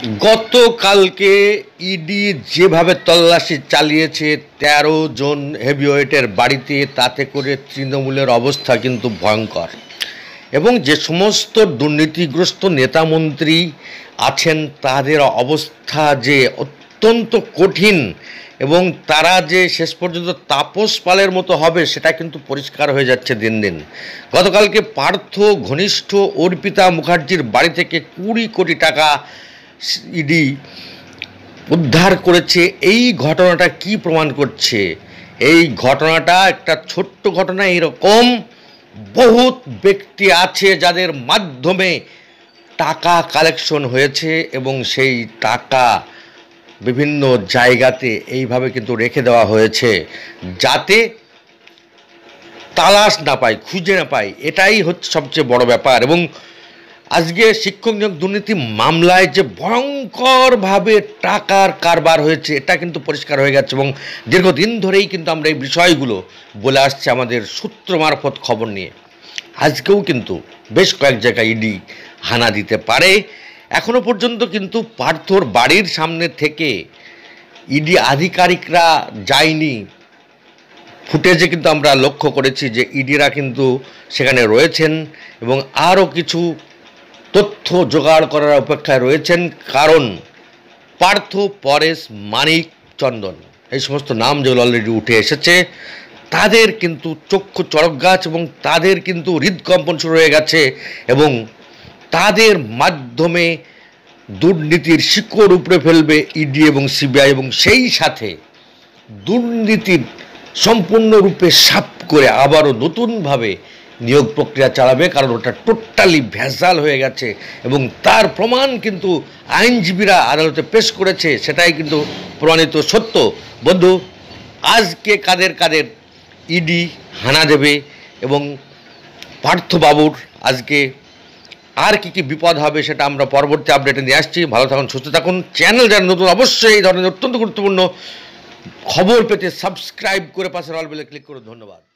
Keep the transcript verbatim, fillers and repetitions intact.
গতকালকে ইডি যেভাবে তল্লাশি চালিয়েছে তেরো জন হেভিওয়েটের বাড়িতে, তাতে করে তৃণমূলের অবস্থা কিন্তু ভয়ঙ্কর। এবং যে সমস্ত দুর্নীতিগ্রস্ত নেতামন্ত্রী আছেন তাদের অবস্থা যে অত্যন্ত কঠিন, এবং তারা যে শেষ পর্যন্ত তাপস পালের মতো হবে সেটা কিন্তু পরিষ্কার হয়ে যাচ্ছে দিন দিন। গতকালকে পার্থ ঘনিষ্ঠ অর্পিতা মুখার্জির বাড়ি থেকে কুড়ি কোটি টাকা ইডি উদ্ধার করেছে। এই ঘটনাটা কি প্রমাণ করছে? এই ঘটনাটা একটা ছোট্ট ঘটনা, এরকম বহুত ব্যক্তি আছে যাদের মাধ্যমে টাকা কালেকশন হয়েছে এবং সেই টাকা বিভিন্ন জায়গাতে এইভাবে কিন্তু রেখে দেওয়া হয়েছে যাতে তালাশ না পায়, খুঁজে না পায়। এটাই হচ্ছে সবচেয়ে বড় ব্যাপার। এবং আজকে শিক্ষক নিয়োগ দুর্নীতি মামলায় যে ভয়ঙ্করভাবে টাকার কারবার হয়েছে এটা কিন্তু পরিষ্কার হয়ে গেছে, এবং দীর্ঘদিন ধরেই কিন্তু আমরা এই বিষয়গুলো বলে আসছে আমাদের সূত্র মারফত খবর নিয়ে। আজকেও কিন্তু বেশ কয়েক জায়গায় ইডি হানা দিতে পারে। এখনও পর্যন্ত কিন্তু পার্থর বাড়ির সামনে থেকে ইডি আধিকারিকরা যায়নি। ফুটেজে কিন্তু আমরা লক্ষ্য করেছি যে ইডিরা কিন্তু সেখানে রয়েছেন এবং আরও কিছু তথ্য জোগাড় করার অপেক্ষায় রয়েছেন, কারণ পার্থ, পরেশ, মানিক, চন্দন এই সমস্ত নাম যেগুলো অলরেডি উঠে এসেছে, তাদের কিন্তু চক্ষু চড়ক গাছ এবং তাদের কিন্তু হৃদকম্পন শুরু হয়ে গেছে, এবং তাদের মাধ্যমে দুর্নীতির শিকড় উপড়ে ফেলবে ইডি এবং সিবিআই, এবং সেই সাথে দুর্নীতির সম্পূর্ণরূপে সাফ করে আবারও নতুনভাবে নিয়োগ প্রক্রিয়া চালাবে, কারণ ওটা টোটালি ভেজাল হয়ে গেছে এবং তার প্রমাণ কিন্তু আইনজীবীরা আদালতে পেশ করেছে, সেটাই কিন্তু প্রমাণিত সত্য। বন্ধু, আজকে কাদের কাদের ইডি হানা দেবে এবং পার্থবাবুর আজকে আর কি কি বিপদ হবে সেটা আমরা পরবর্তী আপডেটে নিয়ে আসছি। ভালো থাকুন, সুস্থ থাকুন। চ্যানেল যারা নতুন অবশ্যই এই ধরনের অত্যন্ত গুরুত্বপূর্ণ খবর পেতে সাবস্ক্রাইব করে পাশের অল বেলে ক্লিক করুন। ধন্যবাদ।